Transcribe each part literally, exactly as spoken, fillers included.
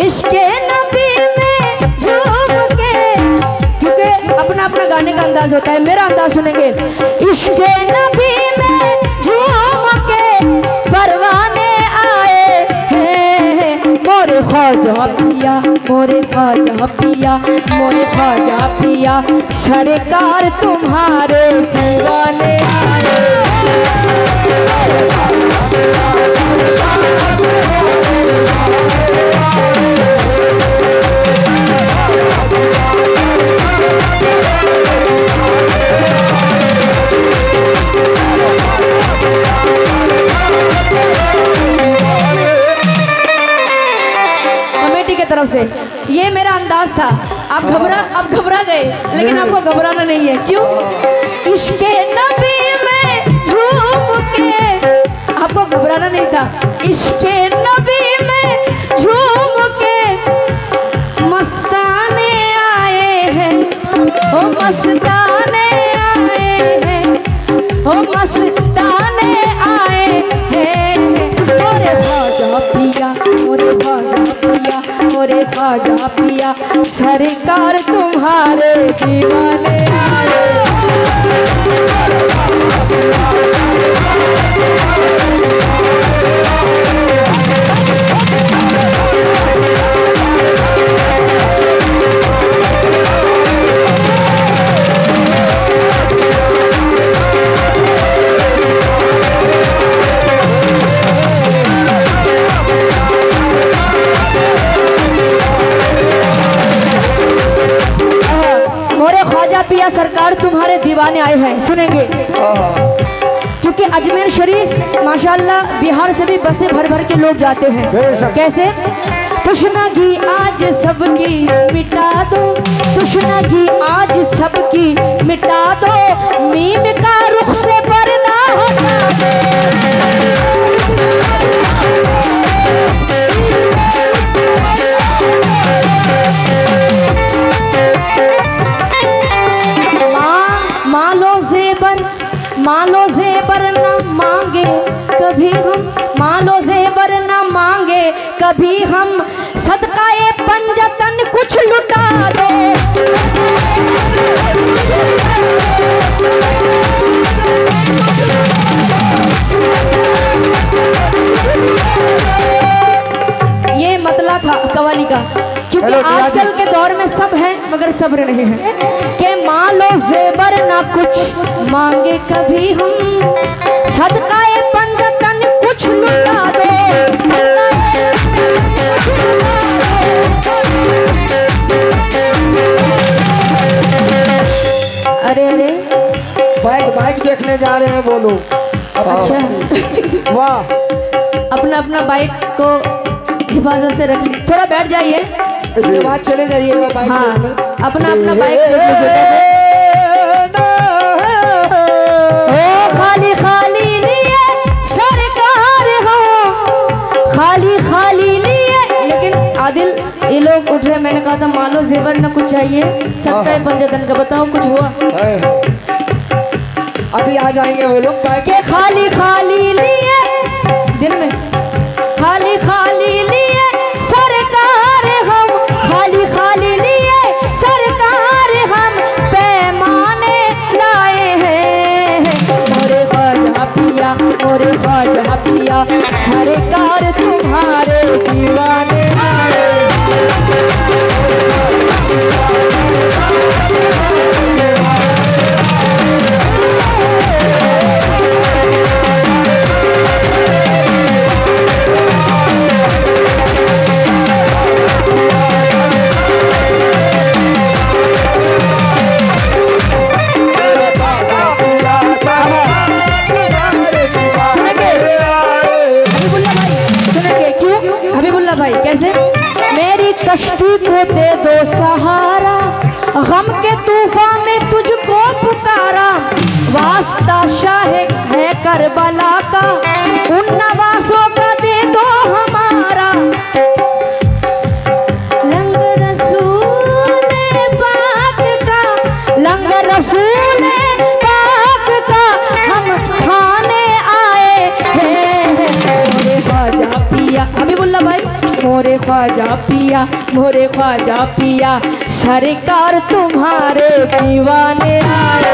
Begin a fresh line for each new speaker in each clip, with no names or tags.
इश्क़े नबी में झूम के, क्योंकि अपना अपना गाने का अंदाज होता है, मेरा अंदाज सुनेंगे। इश्क़े नबी में झूम के परवाने आए हैं, मोरे ख्वाजा पिया, मोरे ख्वाजा पिया, मोरे ख्वाजा पिया, सरकार तुम्हारे दीवाने आए। तरफ से ये मेरा अंदाज था। आप घबरा आप घबरा गए, लेकिन आपको घबराना नहीं है। क्यों? इश्क़े नबी में झूम के, आपको घबराना नहीं था। इश्क़े नबी में झूम के मस्ताने आए हैं, ओ मस्ताने आए हैं, ओ मस्ताने आए हैं, मोरे ख्वाजा पिया, मोरे ख्वाजा पिया, मोरे ख्वाजा पिया, सरकार तुम्हारे दीवाने आए। पिया सरकार तुम्हारे दीवाने आए हैं, सुनेंगे। क्योंकि अजमेर शरीफ माशाल्लाह बिहार से भी बसें भर भर के लोग जाते हैं। कैसे? तृष्णागी आज सबकी मिटा दो, तृष्णागी आज सबकी मिटा दो, मीम का रुख से पर्दा हटा दो। मालो जेबर न मांगे कभी हम, मालो जेबर न मांगे कभी हम, सदकाए पंजतन कुछ लुटा दो। ये मतलब था कवाली का। क्योंकि आजकल के दौर में सब है मगर सब्र नहीं है। के मालो जेबर ना कुछ मांगे कभी हम, सदकाए पंजतन कुछ लुटा दो। अरे अरे
बाइक बाइक देखने जा रहे हैं, बोलो।
अच्छा
वाह,
अपना अपना बाइक को हिफाजत से रखिए, थोड़ा बैठ जाइए,
इसके बाद चले जाइएगा बाइक।
हाँ, अपना अपना बाइक ओ खाली खाली लिए सरकार हो, खाली खाली लिए। लेकिन आदिल ये लोग उठ रहे, मैंने कहा था मालो जेवर न कुछ चाहिए, सकता है पंजतन का। बताओ कुछ हुआ?
अभी आ जाएंगे वो लोग बाइक
के। खाली खाली लिए दिन में, खाली खाली लिए सरकार हम, खाली खाली लिए सरकार हम, पैमाने लाए हैं, मोरे ख्वाजा पिया, मोरे ख्वाजा पिया, सरकार तुम्हारे दीवाने आए। भाई कैसे? मेरी कश्ती को दे दो सहारा, गम के तूफान में तुझको पुकारा, वास्ता शाह है करबला का, उन नवासों का दे दो हमारा। लंग रसूल पाक का, लंग रसूल पाक का हम खाने आए हैं, मोरे ख्वाजा पिया। हबीबुल्लाह भाई मोरे ख्वाजा पिया, मोरे ख्वाजा पिया, सरकार तुम्हारे दीवाने आए।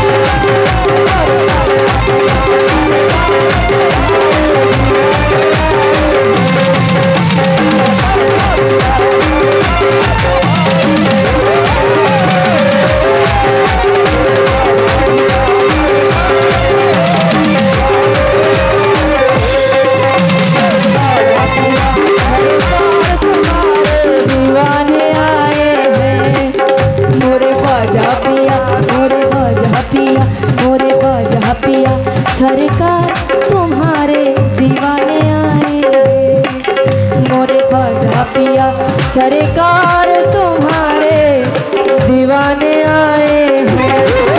सरकार तुम्हारे दीवाने आए, मोरे ख्वाजा पिया, सरकार तुम्हारे दीवाने आए हैं।